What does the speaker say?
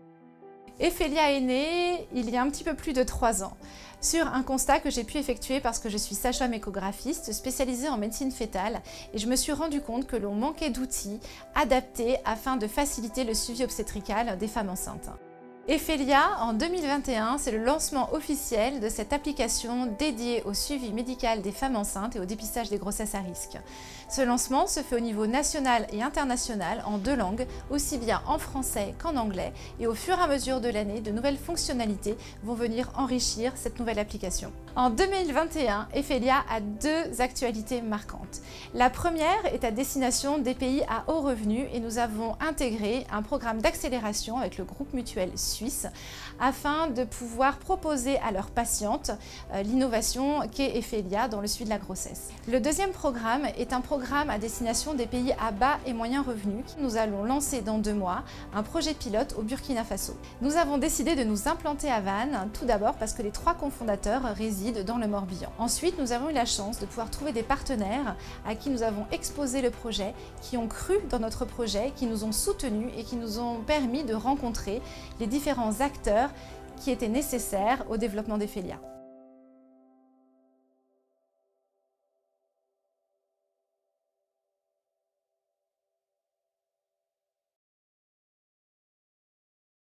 Ephelia est née il y a un petit peu plus de 3 ans, sur un constat que j'ai pu effectuer parce que je suis sage-femme échographiste spécialisée en médecine fœtale et je me suis rendu compte que l'on manquait d'outils adaptés afin de faciliter le suivi obstétrical des femmes enceintes. Ephelia, en 2021, c'est le lancement officiel de cette application dédiée au suivi médical des femmes enceintes et au dépistage des grossesses à risque. Ce lancement se fait au niveau national et international en 2 langues, aussi bien en français qu'en anglais, et au fur et à mesure de l'année, de nouvelles fonctionnalités vont venir enrichir cette nouvelle application. En 2021, Ephelia a 2 actualités marquantes. La première est à destination des pays à haut revenu et nous avons intégré un programme d'accélération avec le groupe mutuel suisse afin de pouvoir proposer à leurs patientes l'innovation qu'est Ephelia dans le suivi de la grossesse. Le deuxième programme est un programme à destination des pays à bas et moyens revenus. Nous allons lancer dans 2 mois un projet pilote au Burkina Faso. Nous avons décidé de nous implanter à Vannes, tout d'abord parce que les 3 cofondateurs résident dans le Morbihan. Ensuite, nous avons eu la chance de pouvoir trouver des partenaires à qui nous avons exposé le projet, qui ont cru dans notre projet, qui nous ont soutenus et qui nous ont permis de rencontrer les différents acteurs qui étaient nécessaires au développement d'Ephelia.